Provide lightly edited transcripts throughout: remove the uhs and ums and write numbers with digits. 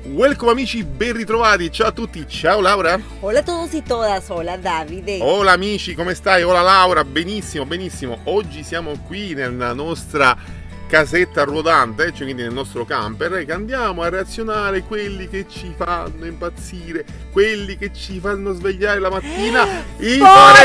Welcome amici, ben ritrovati, ciao a tutti, ciao Laura. Hola a todos y todas, hola Davide. Hola amici, come stai? Hola Laura, benissimo, benissimo. Oggi siamo qui nella nostra casetta ruotante, cioè quindi nel nostro camper, che andiamo a reazionare quelli che ci fanno impazzire, quelli che ci fanno svegliare la mattina, i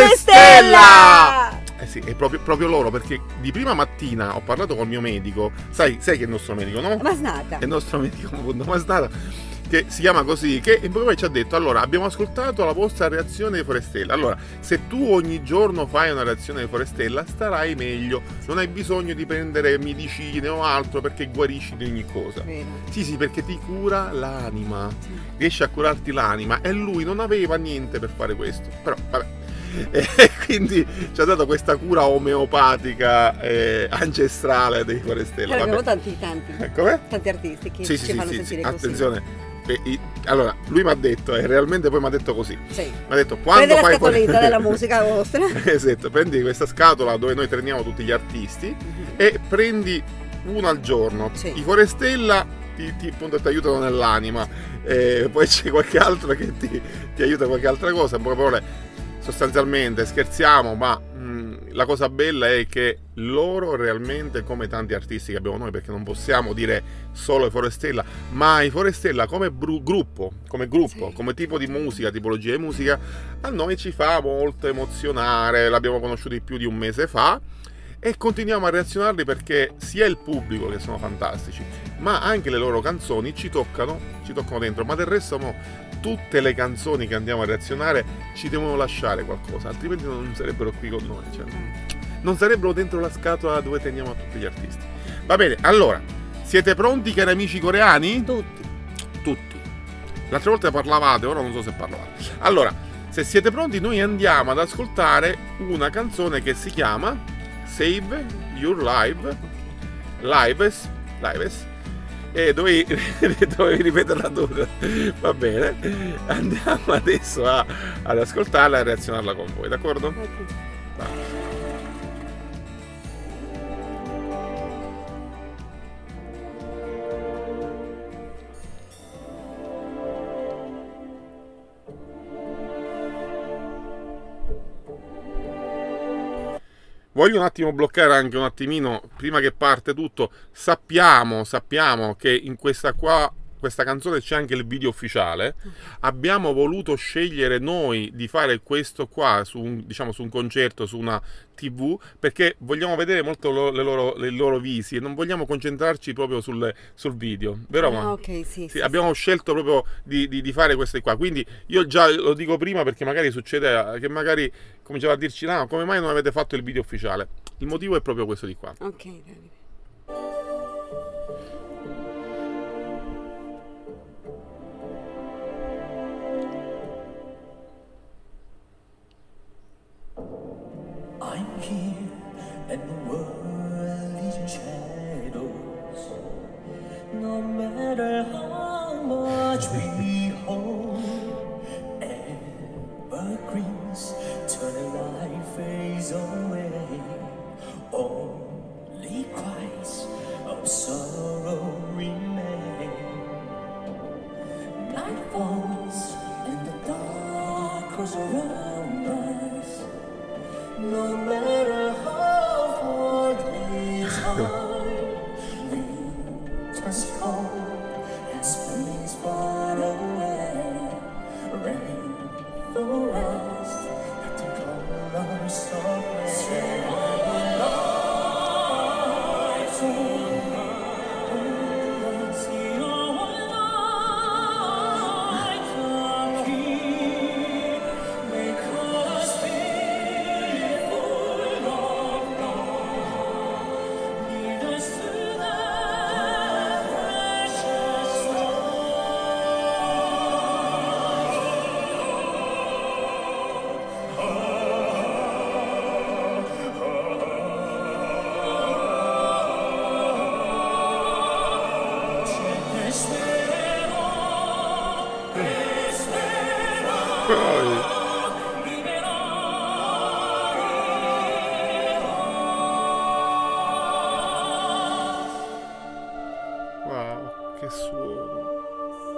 Forestella! Eh sì, è proprio loro, perché di prima mattina ho parlato col mio medico, sai che è il nostro medico, no? Masnada. È il nostro medico, appunto, Masnada, che si chiama così, che poi ci ha detto: allora, abbiamo ascoltato la vostra reazione di Forestella, allora, se tu ogni giorno fai una reazione di Forestella, starai meglio, non hai bisogno di prendere medicine o altro, perché guarisci di ogni cosa. Vero. Sì, perché ti cura l'anima, riesce a curarti l'anima, e lui non aveva niente per fare questo, però, vabbè. E quindi ci ha dato questa cura omeopatica ancestrale dei Forestella. Però abbiamo tanti Come? tanti artisti che Sì, ci fanno sentire così. attenzione. Allora, lui mi ha detto, e realmente poi mi ha detto così. Sì. Mi ha detto: quando Prende la fai scatoletta della musica vostra. Esatto, prendi questa scatola dove noi treniamo tutti gli artisti e prendi uno al giorno. Sì. I Forestella appunto, ti aiutano nell'anima, poi c'è qualche altro che ti aiuta qualche altra cosa. In poche parole, sostanzialmente scherziamo, ma la cosa bella è che loro realmente, come tanti artisti che abbiamo noi, perché non possiamo dire solo i Forestella, ma i Forestella come gruppo, Sì. come tipo di musica, tipologia di musica, a noi ci fa molto emozionare. L'abbiamo conosciuti più di un mese fa e continuiamo a reazionarli perché sia il pubblico, che sono fantastici, ma anche le loro canzoni ci toccano dentro. Ma del resto tutte le canzoni che andiamo a reazionare ci devono lasciare qualcosa, altrimenti non sarebbero qui con noi, cioè, non sarebbero dentro la scatola dove teniamo tutti gli artisti. Va bene, allora, siete pronti, cari amici coreani? Tutti. L'altra volta parlavate, ora non so se parlavate. Allora, se siete pronti, noi andiamo ad ascoltare una canzone che si chiama Save Your Lives, e dovevi ripeterla tutta. Va bene, andiamo adesso ad ascoltarla e a reazionarla con voi, d'accordo? Vai. Voglio un attimo bloccare anche un attimino, prima che parte tutto. Sappiamo che in questa canzone c'è anche il video ufficiale. Abbiamo voluto scegliere noi di fare questo qua su un concerto, su una TV, perché vogliamo vedere molto i loro visi e non vogliamo concentrarci proprio sul video, vero? Ok, sì. Abbiamo scelto proprio di fare queste qua, quindi io già lo dico prima, perché magari succede che magari cominciava a dirci: no, come mai non avete fatto il video ufficiale? Il motivo è proprio questo di qua. Ok, Davide. I'm here and the world is in shadows. No matter how much we hold, evergreens turn a light phase away. Only cries of sorrow remain. Night falls and the dark grows around us. No matter how far this high, winter's cold as springs far away. Rain for us, let the colors of rain. Save our lives, see our light come here, make us feel full of love. Lead us to that precious Wow, che suono.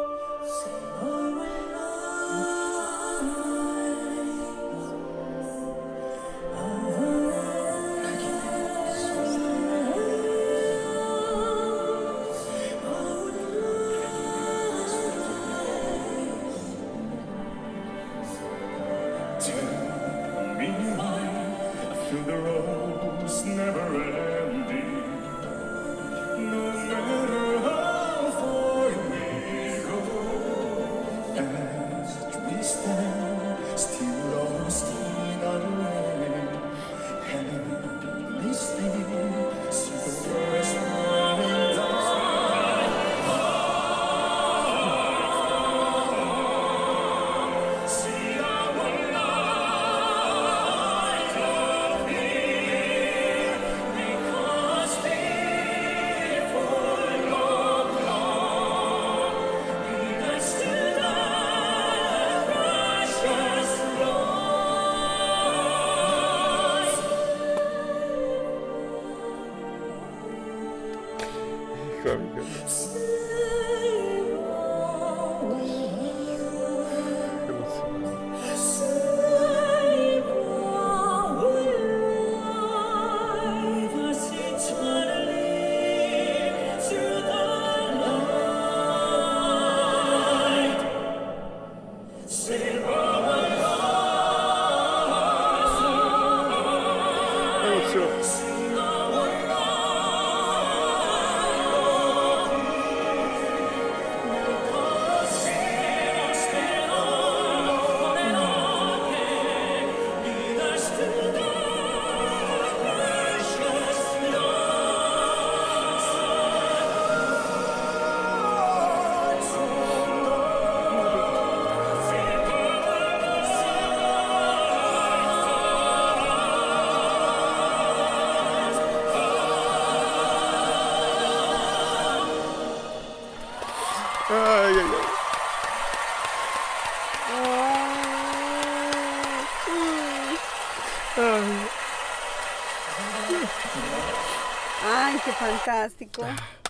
Che fantastico.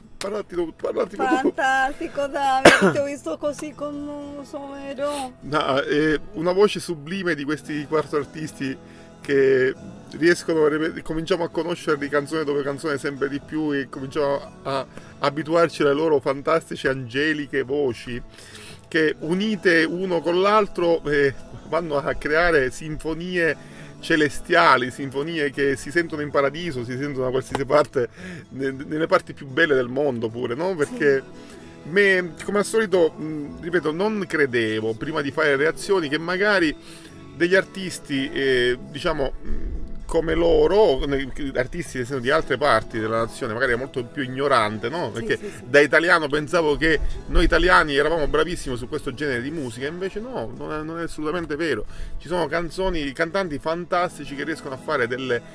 Parlati Fantastico, Davide, ti ho visto così commosso, vero? No, una voce sublime di questi quattro artisti che riescono, cominciamo a conoscerli canzone dopo canzone sempre di più e cominciamo a abituarci alle loro fantastiche, angeliche voci che unite uno con l'altro vanno a creare sinfonie celestiali, sinfonie che si sentono in paradiso, si sentono da qualsiasi parte, nelle parti più belle del mondo pure, no? Perché me, come al solito, ripeto, non credevo prima di fare reazioni che magari degli artisti, diciamo, come loro, artisti nel senso di altre parti della nazione, magari è molto più ignorante, no? Perché sì. da italiano pensavo che noi italiani eravamo bravissimi su questo genere di musica, invece no, non è assolutamente vero. Ci sono cantanti fantastici che riescono a fare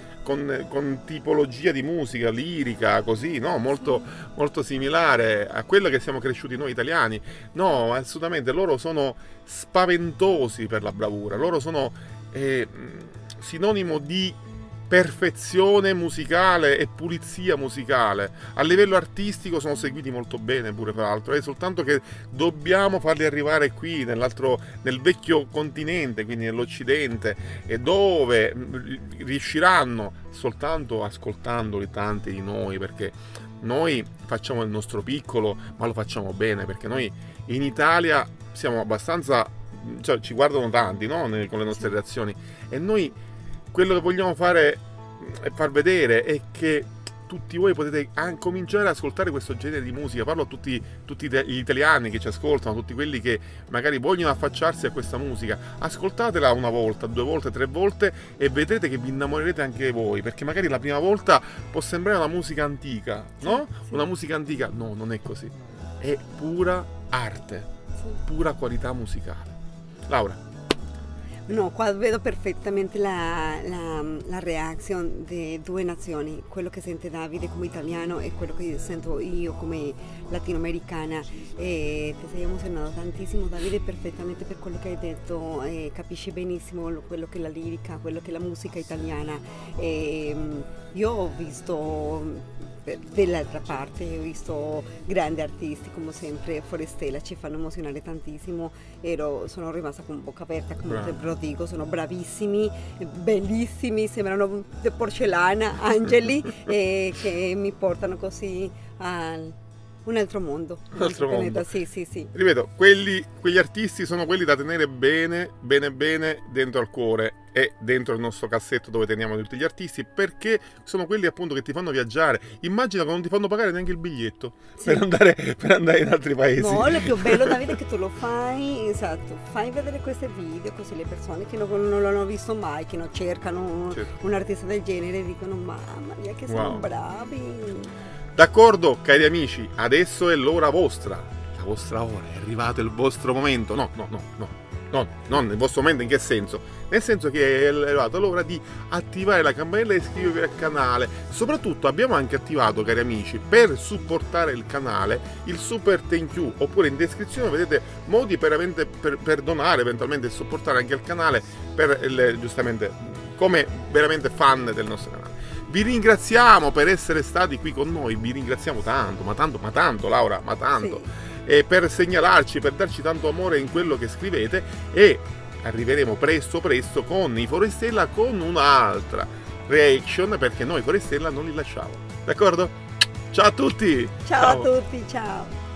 con tipologia di musica lirica, così, no? Molto similare a quella che siamo cresciuti noi italiani. No, assolutamente, loro sono spaventosi per la bravura, loro sono sinonimo di perfezione musicale e pulizia musicale. A livello artistico sono seguiti molto bene pure, tra l'altro, è soltanto che dobbiamo farli arrivare qui nel vecchio continente, quindi nell'Occidente, e dove riusciranno soltanto ascoltandoli tanti di noi, perché noi facciamo il nostro piccolo, ma lo facciamo bene, perché noi in Italia siamo abbastanza, cioè, ci guardano tanti, no? Con le nostre reazioni, e noi quello che vogliamo fare e far vedere è che tutti voi potete cominciare ad ascoltare questo genere di musica. Parlo a tutti gli italiani che ci ascoltano, tutti quelli che magari vogliono affacciarsi a questa musica. Ascoltatela una volta, 2 volte, 3 volte e vedrete che vi innamorerete anche voi, perché magari la prima volta può sembrare una musica antica, no? Sì. Una musica antica, no, non è così, è pura arte, pura qualità musicale. Laura. No, qua vedo perfettamente la reazione di 2 nazioni, quello che sente Davide come italiano e quello che sento io come latinoamericana. E ti sei emozionato tantissimo, Davide, perfettamente per quello che hai detto, capisci benissimo quello che è la lirica, quello che è la musica italiana. Io ho visto dall'altra parte ho visto grandi artisti come sempre, Forestella ci fanno emozionare tantissimo, sono rimasta con bocca aperta, come te lo dico, sono bravissimi, bellissimi, sembrano di porcellana, angeli che mi portano così a un altro mondo. Un altro mondo. Sì, sì, sì. Ripeto, quegli artisti sono quelli da tenere bene, bene, bene dentro al cuore e dentro il nostro cassetto dove teniamo tutti gli artisti, perché sono quelli appunto che ti fanno viaggiare. Immagina che non ti fanno pagare neanche il biglietto per andare in altri paesi. No, è più bello, Davide, che tu lo fai, esatto, fai vedere questi video così le persone che non l'hanno visto mai, che non cercano un artista del genere, dicono mamma mia che sono bravi. D'accordo, cari amici, adesso è l'ora vostra, la vostra ora, è arrivato il vostro momento. No, non il vostro momento in che senso? Nel senso che è arrivata l'ora di attivare la campanella e iscrivervi al canale. Soprattutto abbiamo anche attivato, cari amici, per supportare il canale, il super thank you, oppure in descrizione vedete modi per donare eventualmente e supportare anche il canale giustamente come veramente fan del nostro canale. Vi ringraziamo per essere stati qui con noi, vi ringraziamo tanto, ma tanto Laura, ma tanto, sì. E per segnalarci, per darci tanto amore in quello che scrivete, e arriveremo presto con i Forestella con un'altra reaction, perché noi Forestella non li lasciamo, d'accordo? Ciao a tutti! Ciao a tutti, ciao!